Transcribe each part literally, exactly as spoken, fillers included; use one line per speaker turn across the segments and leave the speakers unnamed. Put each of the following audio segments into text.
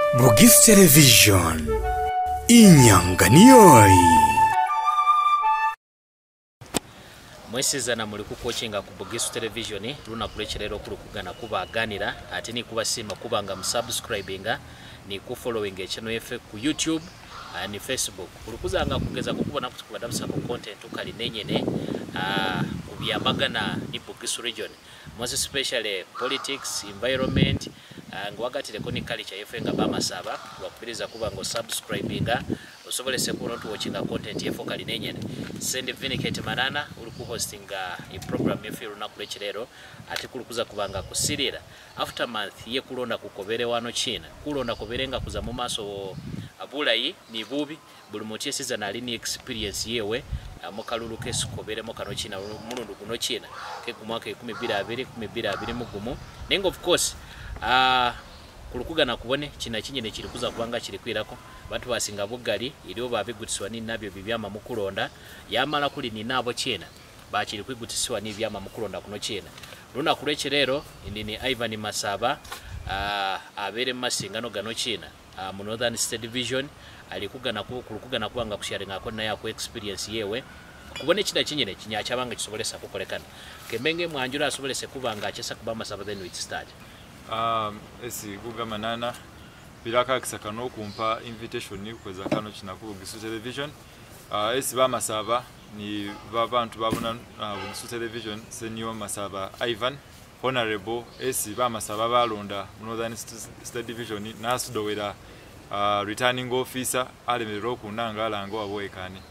Bugisu Television Inyanganiyoi mwesizana muli kukocinga ku Bugisu Television luna kulecherero kulukugana kubaganira ate ni kubasima kubanga musubscribinga ni kufollowing channel yefe ku YouTube uh, ni Facebook kulukuzanga kugeza kukubona kuti kubadamsa ku content ukali nenyene uh, kubyamagana ni Bugisu region most especially politics environment uh, ngwakati lekoni culture yefe nga Masaba wakubiriza kuba ngo subscribinga usobolese kuno tu watchinga content yefe kali nenyene send Vinicate Manana uli ku hostinga i program yefe runa kulecherero ati kulukuza kubanga kusirira aftermath ye kulonda kukobere wano China kulonda koberenga kuza mu maso abulayi ni bubi buli mutie season ali ni experience yewe mukalulu kesu kobere mo kano China mulundu kuno China ke kumwaka ikumi bila abiri kumi bila abiri mugumu nengo of course ah kulukugana kubone China chinyene chilikuza kubanga chilikwirako bantu basinga bugali iliyo babigutiswa ni nabyo bibyama mukulonda yamala kuli ni nabo China bachili kwigutiswa ni byama mukulonda kuno China luna kulecherero indini Ivan Masaba uh, abere masingano gano China uh, mu Northern State Division alikugana ku kulukugana kubanga kusharinga ko na yako experience yewe kubone chida chinyene kinyacha banga kisobolesa kukolekana kemenge mwanjura asobolese kubanga achesa kuba Masaba then with start
um esi gugamanana biraka kisakano kumpa invitation kweza kano China ku Bugisu Television uh, esi ba Masaba ni babantu babona uh, Bugisu Television senior Masaba Ivan honorable esi ba Masaba balonda Northern State Division nasudowera uh, returning officer alemero kunanga lango aboekane.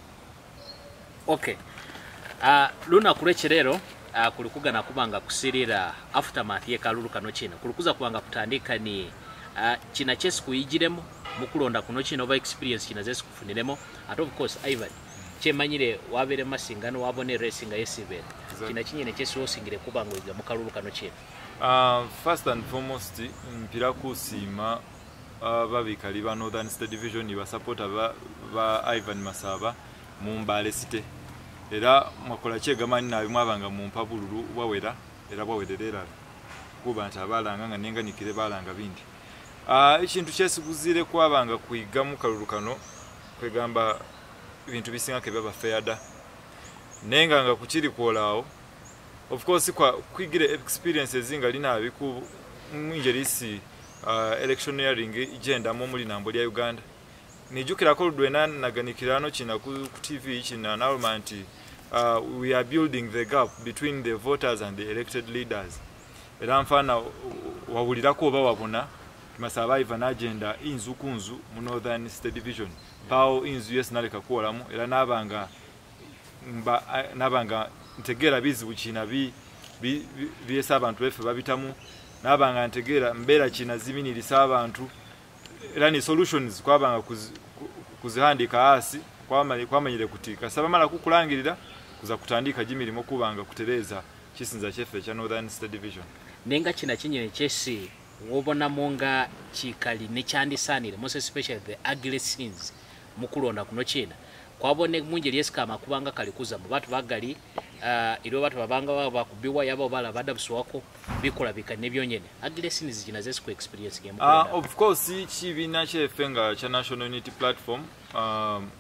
Okay uh, luna kulecherero uh, kulikugana kubanga kusirira aftermath ye kalulu kano China kulikuza kubanga kutandika ni uh, China chesi kuyijiremo mukulonda kuno China over experience China zesi kufuniremo at of course Ivan chemanyire wabere masingano wabone racing yesibere China chinyene chesi osingire kubanga iga mukalulu kano China.
Uh, first and foremost mpira kusima uh, babikali ba Northern State Division ni ba supporter ba, ba Ivan Masaba mu Mbale City era makola chegamani na bimwabanga mu mpabululu bwawera era bwawererera kuba ntabalanga nga nenga nikire balanga bindi ah ikintu kyesiguzire kwabanga kuiga mu kalulukano kwegamba ibintu bisinga ke baba fairda nenga nga kuchiri kwolao of course kwa kwigire experiences ingali nabi ku mwinjerisi uh, electioneering igenda mu muri nambo lya Uganda nijukira ko Ludwena naganishyikirano China ku T V China announcement uh, we are building the gap between the voters and the elected leaders era mfana wabulira ko babona Masaba Ivan agenda inzu kunzu mu Northern State Division bao inzu yes naleka kuolamu era nabanga mba nabanga ntegera bizibu China bi byesa abantu befe babitamu nabanga ntegera mbera China ziminirisa abantu era ni solutions kwabanga kuzihandika asi kwamanye kwamanyire kutika saba mala kukulangirira kuza kutandika jimirimo kubanga kutereza kisinza chefe cha Northern State Division
nenga China chinyene chesi wobona monga chikali ne chandisanire most especially the ugly scenes mukulonda kuno China kwabone munje lyeskama kubanga kalikuza mu batu bagali uh, ilo batu babanga bakubiwa yabo bala badabsu wako bikola bikane byonyene ugly scenes jina zesu ku experience game
ah uh, of course chibina chefenga cha National Unity Platform um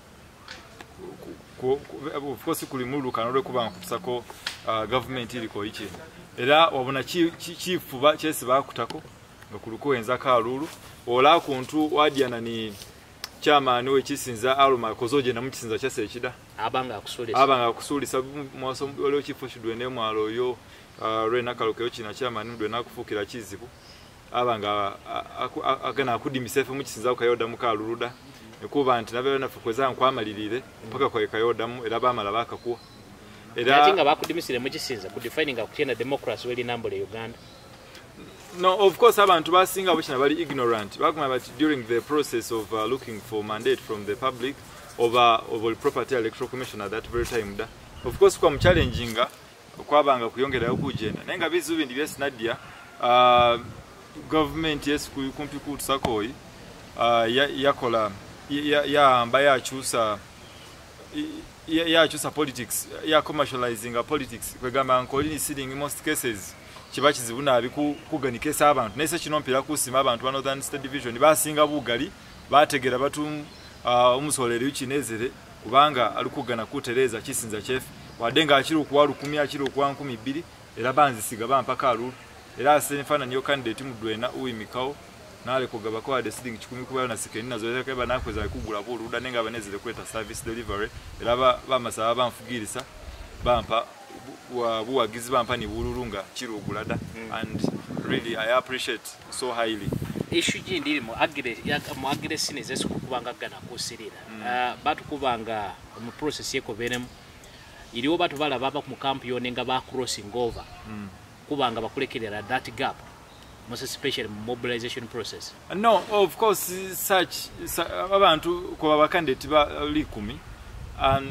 of course kuli mulu kanore kubanga kutusako uh, government iliko ichi era wabona chifuba chi, chesi bakutako nga kuluko enza kalulu ola kuntu wadiana ni chairman we chisinza aluma kozoje na muchisinza chase ekida
abanga akusulisa
abanga akusulisa mwaso ole chifu shidwene mwalo yo uh, rena kalokeyo China chairman ndwe nakufukira chizibu abanga agana akudimisefe muchisinza ukayoda mukaluluda ekuba nti nabe nafukweza nkwamalirire mpaka kwa kayoda mu era bamala bakakuwa
era tinga bakudimisire muchisinza ku defining akuchena democracy weli nambo le Uganda.
No, of course abantu basinga abachina bali ignorant bakuma but during the process of uh, looking for mandate from the public over over property electoral commission at that very time da of course kwa mchallenginga kwabanga kuyongera okujenda nenga bizu bindi byesi nadia uh, government yes kumpi kutusakoi uh, ya yakola ya ya mbaya chusa ya ya chusa politics ya commercializing politics kwegamba nkoli sitting in most cases kiba kizibu nabi kuganikesa abantu nese kino mpira kusima abantu ba Northern State Division basinga bugali bategera batu umusolero ukinezere kubanga alikugana kutereza kisinza chef wadenga akiri okuwa lukumi akiri okuwa nkumi bbiri era banzisiga bampaka alulu era asenfana niyo candidate mudwena uwimikawo nale kugaba kwa deciding kikumi kuba na sikeni nazo era kaba nakweza kugula buluda nenga banezere kweta service delivery era ba bamasaba bamfugirisa bampa wa buwagizi bampa ni bululunga kirugulada mm. and really I appreciate so highly
issue jindi mu agire ya mu agire sineze kubanga gana kusirira mm. uh, batu kubanga mu process yeko berem iliwo batu bala baba mu camp yonenga ba crossing over mm. kubanga bakulekerera that gap most especially mobilization process.
No, of course such abantu ko abakandidate ba likumi and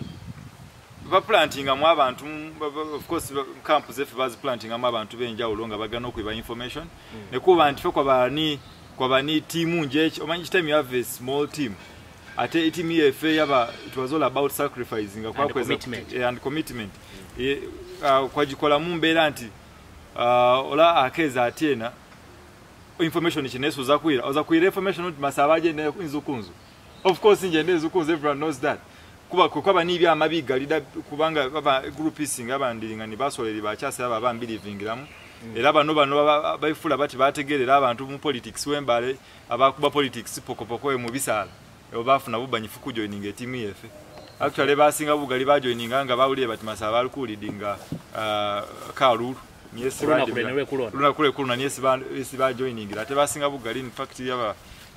ba planting amwa abantu of course camp zefe baz planting amwa abantu benja ulonga bagana okwiba information mm. ne kuba antife kwa bani kwa bani team nje omanyi time you have a small team ate team yefe yaba it was all about sacrificing kwa kweza and commitment mm. e, uh, kwa jikola mumbera anti uh, ola akeza atena information chinesu zakwira ozakwira information not masabaje ne inzukunzu of course nje nezukunzu everyone knows that kuba kuba nibya amabiga lida kubanga baba groupising abandiringa ni basoleri bakyase aba bambilivingiramu mm. era bano bano bayifula bati bategerera abantu mu politics wembale abakuba politics pokopoko mu bisala ebo bafuna bubanyifu ku joining team yefe actually basinga bugali ba joining nga bawuliye bati masaba alikulidinga uh, kalulu yes
runa kule kulona
runa kule kulona yes ba yes ba joining ate basinga bugali in fact yaba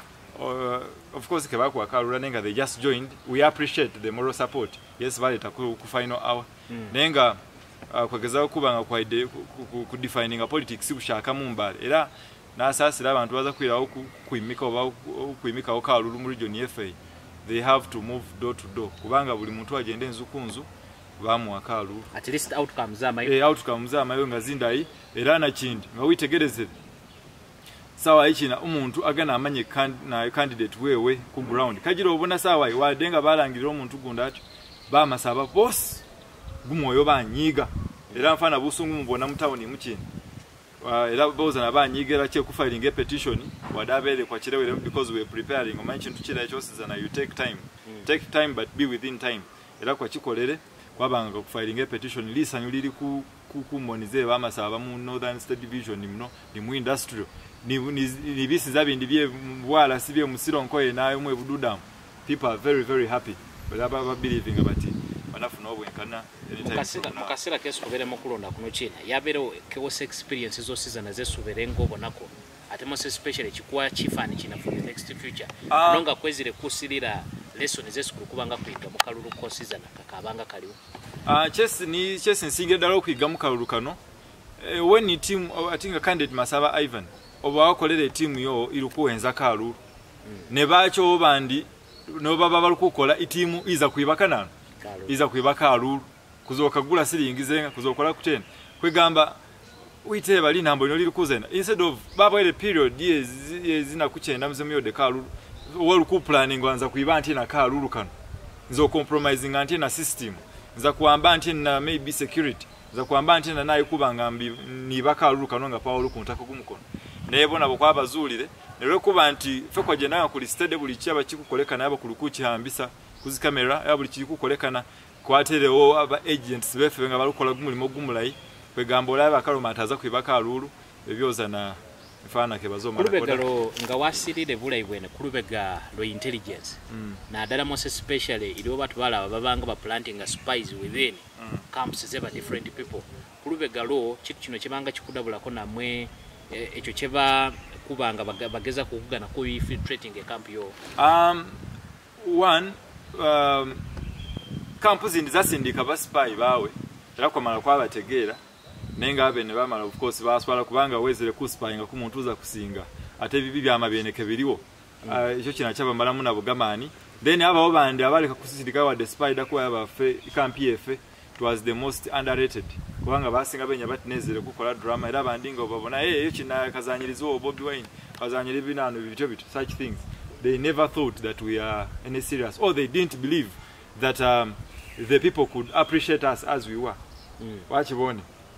uh, of course ke bakwa kalula nenga they just joined we appreciate the moral support yes vale taku ku final hour mm. nenga uh, kwegeza kubanga kwa ide ku defining a politics bushaka mumbale era nasasira abantu baza kwira kuimika oba kuimika okalulu mu region F A they have to move door to door kubanga buli muntu agende nzukunzu bamu akalu
at least outcomes ama
eh outcomes ama yo ngazindai era na kindi nga witegereze sawa ichina umuntu agana amanye kan, na candidate wewe ku ground kajiro obona sawa wadenga balangirira omuntu gunda ati ba masaba boss gumoyo banyiga era mfana busungu mubona mutawoni mukini uh, era boza nabanyigera kye ku filing a petition wadabele kwa kirewe because we are preparing omanyi kintu kira cyose na you take time mm. take time but be within time era kwa kikolere kwabanga ku filing a petition lisanyu liri ku kumonize bamasaba mu Northern State Division nimno ni mu industrial ni ni bisi zabindi bye bwala sibye musiro nkoye nayo mwe bududam people are very very happy but aba believing abati banafuna obwenkana
mukasira mukasira kesu kubere mukulonda kuno china yabero kewose experience zo season zesubere ngobo nako ate most especially chikwa chifani china for the next future uh, nonga kwezire kusirira lesson zesikuru kubanga kwiga mukalulu ko season kakabanga kaliwo
ah uh, chess ni chess nsinge dalo kwiga mukalulu kano uh, when ni team uh, I think a candidate Masaba Ivan oba wakolere team yo irukuwenza kalulu mm. ne bacho bandi no baba balukukola itimu iza kuibaka nano iza kuibaka alulu kuzoka gula siringizenga kuzokola kutena kwegamba uite bali nambo no liri kuzena instead of baba ile period years zina kuchenda mzemyo de kalulu wali ku planning wanza kuiba anti na kalulu kano nzo compromising anti na system nza kuamba anti na maybe security nza kuamba anti na nayi kubanga mbi ni bakalulu kano nga Paulo kuntaka kumukono nebona bokwa bazulire nero kuba anti fe kwa jena ku listade buli cyaba kikukolekana yaba kulukuki hambisa kuzi kamera yaba buli kikukolekana kwaterewo aba agents befe nga balukola gumulimo gumulayi kwegamba olaba akaluma ataza kwibaka alulu ebyoza na mfana ke bazoma
kulubegalo nga wasirire bulayi bwene kulubega lo intelligence mm. na dala most especially iliwo batu bala babanga ba planting a spies within mm. camps zeba different people kulubegalo kitu kino kibanga kikudabula ko namwe echo cheba kubanga bageza kugana ko infiltrating a camp yo
um one um camp zindi zasindika ba spy bawe era kwamala kwa bategera nenga abene bamala of course baswala kubanga wezere ku spy nga kumuntu za kusinga ate bibi bya mabeneke biriwo echo mm. uh, kina chaba malamu na bugamani then aba bandi abaleka kusindika wa the spider ko yaba fe camp yefe it was the most underrated kubanga basinga benya batinezere kukola drama era bandinga obabona eh eyo kina kazanyirizo Bobby Wine kazanyiri binano bityo bityo such things they never thought that we are any serious or they didn't believe that um, the people could appreciate us as we were mm. wachibone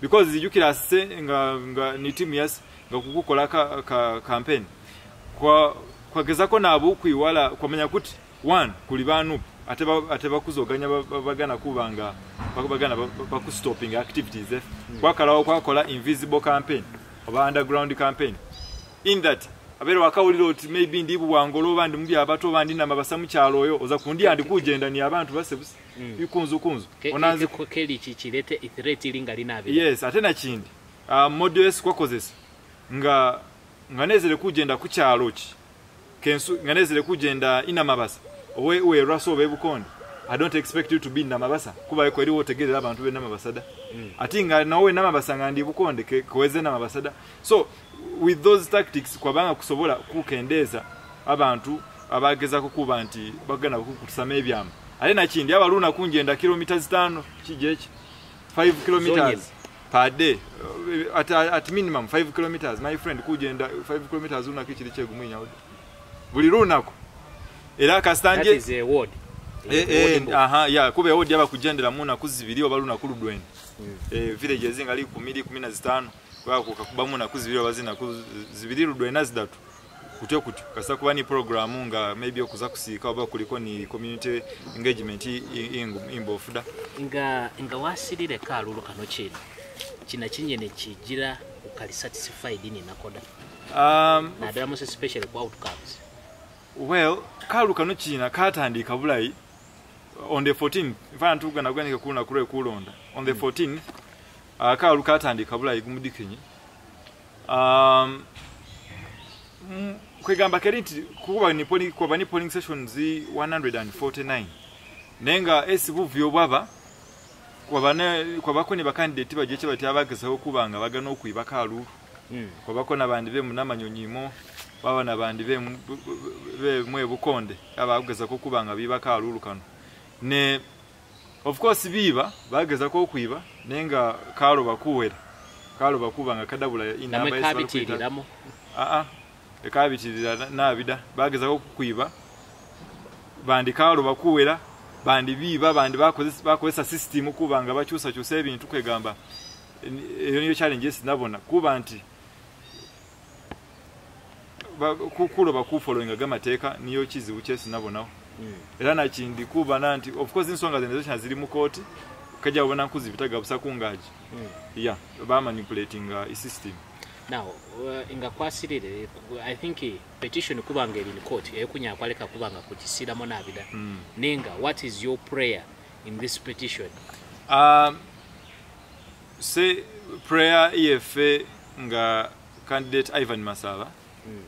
because zijukira se nga, nga ni team yas nga kukukola ka, ka campaign kwa kwa gezako nabo kwiwala kwamanya kuti one kuli ba N U P ate ba ate bakuzoganya bagana kubanga bagana baku stopping activities eh mm. kwa kalawo kwa kola invisible campaign oba underground campaign in that abere wakawulira oti maybe ndibu wangolo bandi mubya abato bandi na mabasa mu kyalo oyo oza kundi andi kujenda ni abantu basebusi mm. ikunzu kunzu
onaze ko keli chichilete ithreat linga linabe
yes ate na kindi uh, models kwakozesa nga nganezere kujenda ku kyalo ki kensu nganezere kujenda ina mabasa we we raso bebukonde I don't expect you to be na mabasa kuba ko eri wotegerera abantu be na mabasada mm. atinga nawe na mabasa ngandi bukonde kweze na mabasada so with those tactics kwabanga kusobola kukendeza abantu abageza kukuba nti bagana kukusama ebyama ale na kindi abaluna kunjenda kilometers tano kijechi five kilometers per day uh, at, at minimum five kilometers my friend kujenda five kilometers una kichiri chegumwinya buli runako era kastanje
that is a word
eh eh aha ya kube word yaba kujendera muna kuzibiri obaluna kuludweni mm. eh villages ngali kumili kumi na zitano kwa kukakuba muna kuzibiri bazina kuzibiri ludweni zidatu kutyo kutyo kasa kuba ni programu nga maybe okuza kusika oba kuliko ni community engagement imbofuda
nga nga wasilire kalulu kano chino kina kinyene kijira ukali satisfied ni nakoda um na damo especially kwa outcomes
well kalulu kano kina katandika bulayi on the fourteenth mfana tugana gwanika kuna kule kulonda on the fourteenth uh, kalulu katandika bulayi gumudikenyi um mm, kwegamba keriti kuba ni polling kuba ni polling sessions one forty-nine nenga esibuvyo bwaba kwabane kwabako ni bakandidate bajeche bati abagezaho kubanga bagana okwiba kalulu mm. kwabako nabandi be munamanyonyimo baba nabandi be be mwe bukonde abageza ko kubanga biba kalulu kano ne of course biba bageza ko kwiba nenga kalo bakuwera kalo bakubanga kadabula inamba
yesibatiriramo
a a ekabitirira nabida bageza ko kwiba bandi kalo bakuwera bandi biba bandi bakozesa bakozesa system kubanga bacyusa cyuse ebintu kwegamba iyo niyo challenges nabona kuba nti kukulo bakufollowinga gamateka niyo kizibu cyese nabonaho mm. era na kindi kuba nanti of course insonga zendezesha ziri mu court kajya ubona kuzibitaga busa kungaji mm. yeah ba manipulating uh, system
now uh, inga kwasirire I think petition kubanga eri in court ekunya kwaleka kubanga kutisira mo nabida mm. ninga what is your prayer in this petition
um say prayer efe nga candidate Ivan Masaba mm.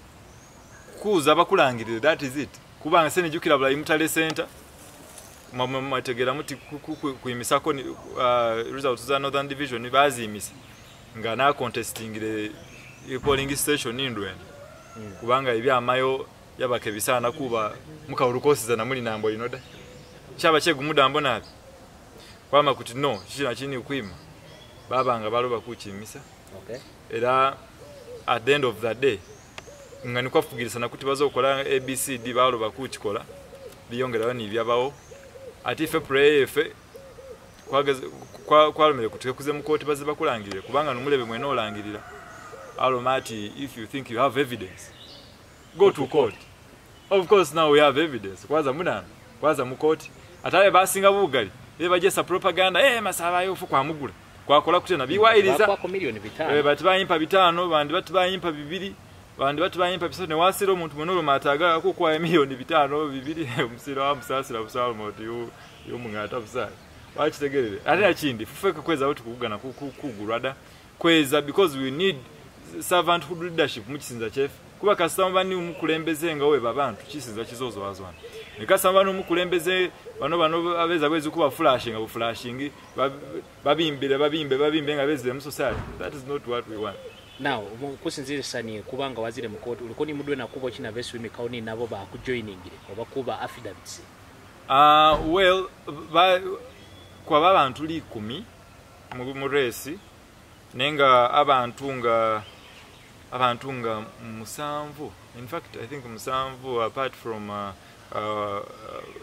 kuza bakulangirira that is it kubanga sene jukira bula imutale center mama mategera muti kuimisako ni uh, results za Northern Division bazimisa nga na contesting le polling station indwe mm. kubanga ibya amayo yabake bisana kuba mukawurukosi na muri nambo inoda cyaba cye gumudambo nabi kwama kuti no shina chini kwima babanga baloba kuchimisa
okay
era at the end of the day ngani kwafugirisana kuti bazokola A B C D baloba kuchikola biyongera ni byabawo ati fe pray fe kwageze kwa kwalumire kuti kuze mukoti baziba kulangirira kubanga numulebe mwene olangirira alomati if you think you have evidence go to court of course now we have evidence kwaza munana kwaza mukoti ataye basinga bugali be bajesa propaganda eh Masaba yofu kwa mugula kwakola kutena biwairiza
kwa milioni bitano
eh bati bayimpa bitano bandi bati bayimpa bibiri bandi bati bayimpa bisone wasiro umuntu munoro mataga ko kwa milioni bitano bibiri umusiro amusasira busalo moti yo yo mungata busalo wachitegerere ati akindi fufeka kweza uti kugana kugurada kweza because we need servanthood leadership mu kisinza chef kuba kasamba ni umukulembeze nga we babantu kisinza kizozo wazwana nikasamba no umukulembeze bano bano abeza kwezi kuba flashing abo flashing babimbire babimbe babimbe nga beze mu society that is not what we want
now kusinzire sani kubanga wazire mukoti uliko ni mudwe nakubo kina vesi wimikauni nabo ba kujoiningire oba kuba affidavits
uh well ba kwa babantu li kumi mu resi nenga abantu nga abantu nga musanvu in fact I think musanvu apart from uh, uh,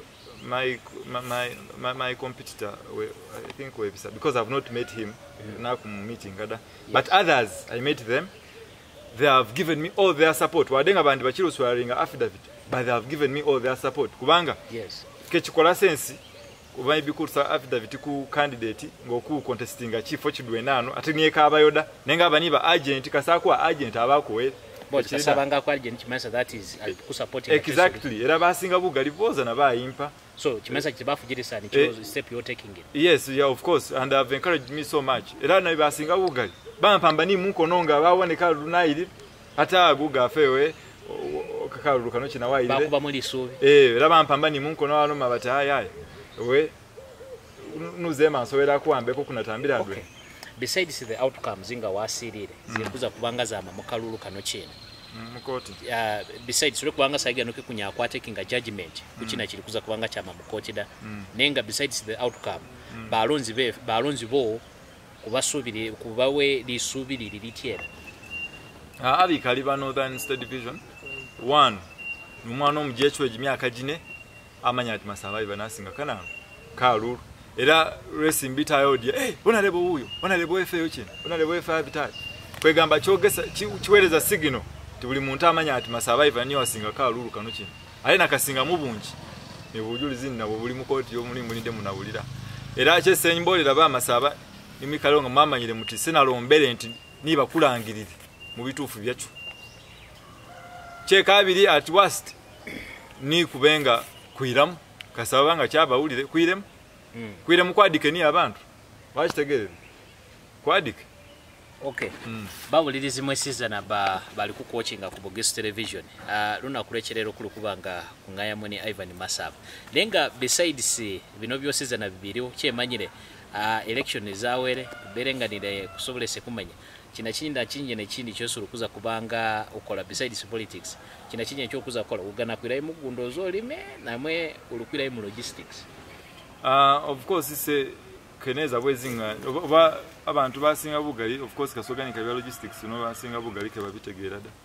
my my my, my competitor we, I think we because I've not met him mm. now meeting yes. But others I met them, they have given me all their support. Wadenga bandi bachiro swaringa affidavit, but they have given me all their support kubanga
yes
kechikola sense kuba ibikusa affidavit ku candidate ngoku contestinga chifo chidwe nano ati nieka abayoda nenga baniba agent kasakwa agent abakowe
but kasabanga kwa agent chimasa that is ku supporting
exactly era basinga bugali boza na bayimpa
so chimasa kibafu jirisa ni chose uh, step you're taking it
yes yeah of course and have encouraged me so much era na basinga bugali bampambani munkononga baboneka lunairi ata aguga fewe kakaruka no china waire
bakuba muri subi
eh era bampambani munkono wano mabata haya we nuzema nsowera kuambe ko kunatambira ndwe
okay. Besides the outcomes inga wasirire mm. zikuza kubanga za makalulu kano chena
mukoti
mm, uh, besides ule kubanga saiga noke kunya kwa taking a judgment kuchina mm. chiri kuza kubanga cha mukoti da mm. nenga besides the outcome mm. balonzi be balonzi bo kubasubiri kubawe lisubiri lilitiera
ah abi kaliba Northern State Division one numwana omujechwe jimyaka jine amanya ati Masaba iba nasinga kana kalulu era racing bita yodi eh bona lebo huyo bona lebo efe yochina bona lebo efe habitati kwegamba chogesa chiwereza signal tibuli muntu amanya ati Masaba iba ni wasinga kalulu kano china ale nakasinga mubunji ne bujuli zinna buli mukoti yo muli mulinde munabulira era che senyimbolera ba Masaba imikalonga mama nyire muti senalombere nti niba kulangirire mu bitufu byacu che kabiri at worst ni kubenga kuiramu Kasaba nga kyabawulire kuiremu mm. kuiremu kwadike ni abantu wachitegerere kwadike
okay mm. bawulirizi mwe season ba bali ku coachinga ku Bugisu television uh, luna kulecherero kulu kubanga kungaya mwe ni Ivan Masaba lenga besides bino byo season bibiriwo kyemanyire uh, election zawere berenganire kusobulese kumanya kina kinda kinje ne kindi kyosurukuza kubanga ukola besides politics kina kinje kyokuza kola ugana kwira imugundo zolime namwe ulukwira imu logistics
uh of course ise keneza bwezinga oba abantu basinga bugali of course kasoganika bya logistics no basinga bugali ke babitegeera da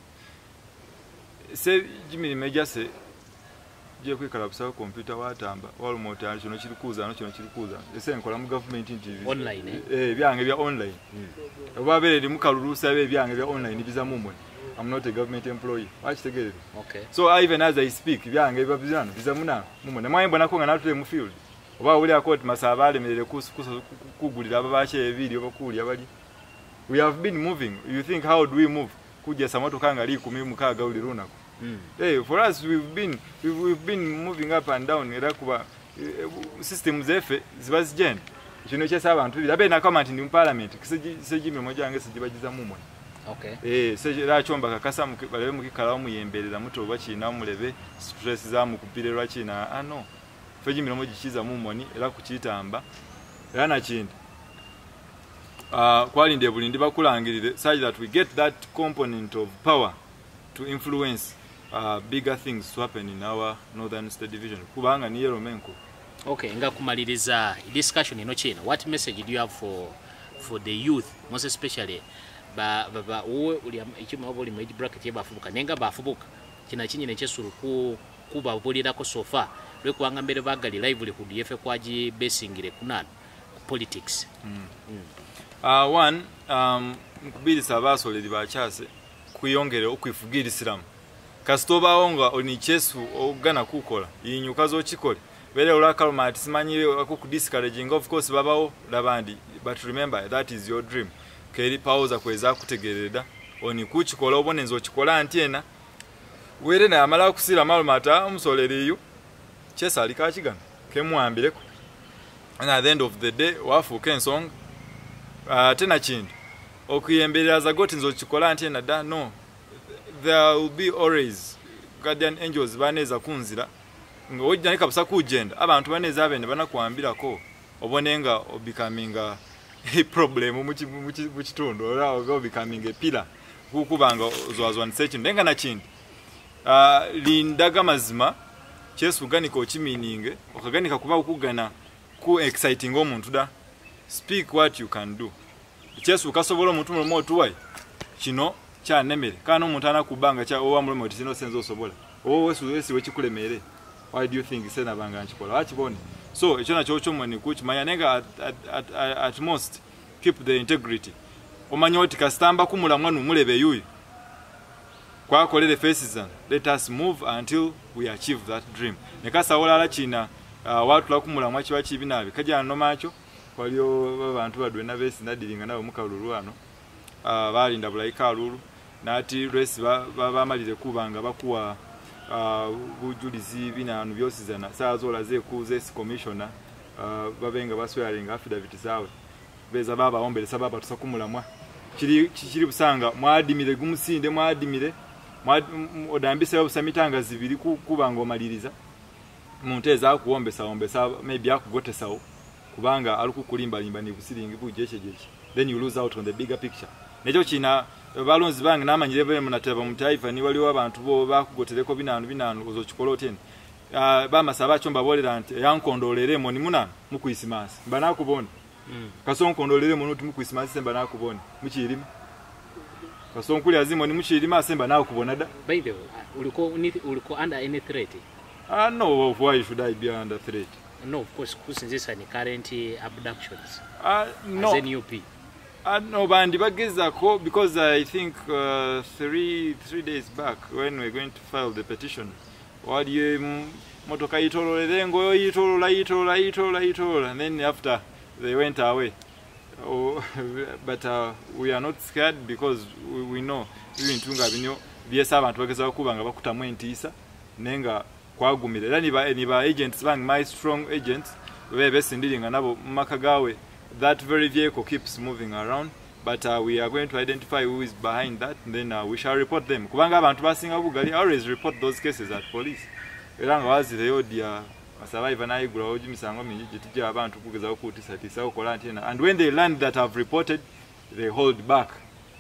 se jimiri mejase je kwikala busaba computer watamba walumota kino kirikuza no kino kirikuza ese nkola mu government T V
online
eh, eh byange bya online mm. oba bere mukalulusa be byange bya online biza mumwe I'm not a government employee wachitegerere
okay
so I, even as I speak byange biba bizana biza muna mumwe na mwayimbo nako ngana tule mu field oba uli akoti Masaba alemerere kugulira ababache video bakuli abali we have been moving you think how do we move kujja samoto kanga li kumi mukaga uli runako mm. hey for us we've been we've, we've been moving up and down era kuba systems zefe zibazigenda kino kyesa abantu bilabe na comment ndi mu parliament kiseji memo jange sijibagiza mumwe
okay
eh seje ra chomba kakasa balebe mukikala omuyemberera muto bachina mulebe stress za mukupire lwa china ah no feji memo gikiza mumoni era kuchitamba era na kindi ah uh, kwali ndiye bulindi bakulangirire such that we get that component of power to influence uh, bigger things to happen in our Northern State Division kubanga ni yero menko
okay nga kumaliriza discussion ino china what message do you have for for the youth most especially ba ba uwe uli ichima obuli mu bracket yebafubuka nenga bafubuka kina kinyine kyesuru ku kuba bulira ko sofa lwe kuanga mbere bagali lively ku D F kwaji basingire kunana politics
mm. mm. uh one um kubiri sabasoleri bachase kuyongere okwifugira Islam kasitoba onga oni chesu ogana kukola yinyuka zo chikole bere ulakalo mati simanyire ako discouraging of course babao labandi but remember that is your dream keri pauza kweza kutegereda oni kuchikola obone nzo chikola antiena were na amala kusira malumata umusoleriyo chesa alikachigana kemwambireko and at the end of the day wafu kensong uh, tena chindi okuyemberera za goti nzo chikola antiena da no there will be always guardian angels baneza kunzira ngojja nikabusa kugenda abantu baneza abende banakwambira ko obonenga becoming a problem mu kitundu ora go becoming a pillar kukubanga zozwa nsechi ndenga na chindi ah uh, lindaga mazima chesu ganiko chimininge okaganika kuba ukugana ku exciting omuntu da speak what you can do chesu kasobola omuntu mu tuwai kino kya nemere kana omuntu ana kubanga kya owa mulimo tisino senzo sobola owo wesu wesi wekikulemere why do you think sena banga nchikola wachibone so ekyo nakyo kyomwe nikukimanya nenga at, at, at, at, at most keep the integrity omanya oti kasitamba kumulamwa numulebe yuyu kwakolere faces and let us move until we achieve that dream nekasawola ala china uh, watu la kumulamwa kiba kibi nabi kajja no macho waliyo abantu badwe na besi nadiringa nabo mukalulu ano uh, balinda bulaika alulu nati resi bamalire ba, kubanga bakuwa uh, bujulizi binanu byosizana sazola ze kuze commissioner uh, babenga baswearinga affidavit zawe beza baba ombelesa baba tusakumulamwa kiri kiri busanga mwadimire gumusinde mwadimire odambise babusamitanga zibiri kubanga omaliriza munteza kuombesa ombesa maybe akugotesawo kubanga alikukulimba limba ni busiringi bujeche jeche then you lose out on the bigger picture nejo kina balonzi bangi namanyire bwe munateba mutaifa ni waliwo abantu bo bakugotereko binanu binanu ozochikola otene uh, bamasaba chomba bolera nti yankondolelemo ni munana mukuisimasi mbana kubona mm. kasonkondolelemo nuti mukuisimasi semba nakubona mukirima kasonkuli azimo ni mukirima semba nakubona da
by the way uliko uliko under any threat
ah uh, no why should I be under threat
no of course kusinzisa ni current abductions
ah uh, no
as N U P
Uh, no, bandi bagezako because I think uh, three three days back when we're going to file the petition, wadi motoka itolo lengo itolo la itolo la itolo la itolo, and then after they went away. Oh, but uh, we are not scared because we, we know even tunga binyo biesa abantu bageza kubanga bakutamwe ntisa nenga kwagumire. Then niba niba agents bang my strong agents bebe sindiringa nabo makagawe. That very vehicle keeps moving around, but uh, we are going to identify who is behind that, and then uh, we shall report them. Kubanga abantu basinga bugali always report those cases at police. Eranga wazire yodia survive na igura oji misango mingi gitije abantu kugeza okutisa tisa okola ntena, and when they learn that have reported they hold back.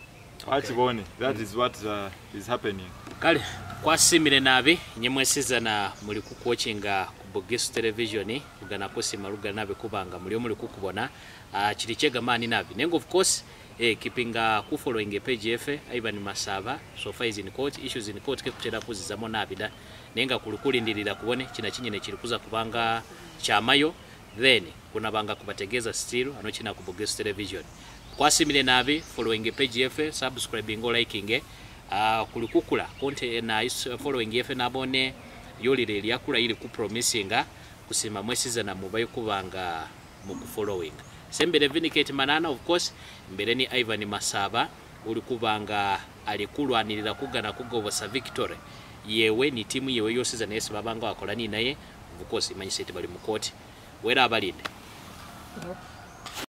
Okay. Bone, that mm. is what uh, is happening.
Kale kwasimire nabi nyemwesiza na muri kukocinga Bugisu television ugana kusima ruga nabe kubanga muri muri kukubona uh, chirichega mani nabi nengo of course eh kipinga ku following page efe Ivan Masaba so far is in court issues in court ke kutera kuzizamo nabi da nenga kulukulindirira kubone kina kinyene kirikuza kubanga chamayo then kuna banga kubategeza still ano kina ku Bugisu television kwasimire nabi following page efe subscribing or liking uh, kulikukula content na following efe nabone yolire lyakula ili ku promisinga kusima mwesiza na mubayo kubanga mu following sembere Vindicate Manana of course mbere ni Ivan Masaba uli kubanga alikulwanirira kugana kugobosa victory yewe ni timu yewe yosiza nese babanga wakola ni naye of course imanyisete bali mu court wera abalinde.